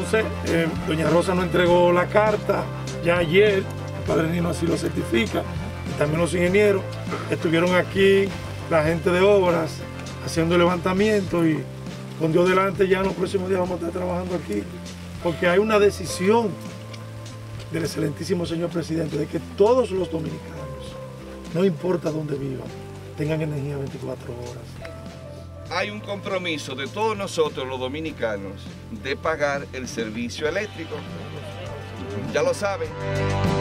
Entonces, doña Rosa nos entregó la carta ya ayer, el padre Nino así lo certifica, y también los ingenieros. Estuvieron aquí la gente de obras haciendo el levantamiento y con Dios delante ya en los próximos días vamos a estar trabajando aquí, porque hay una decisión del excelentísimo señor presidente de que todos los dominicanos, no importa dónde vivan, tengan energía 24 horas. Hay un compromiso de todos nosotros los dominicanos de pagar el servicio eléctrico. Ya lo saben.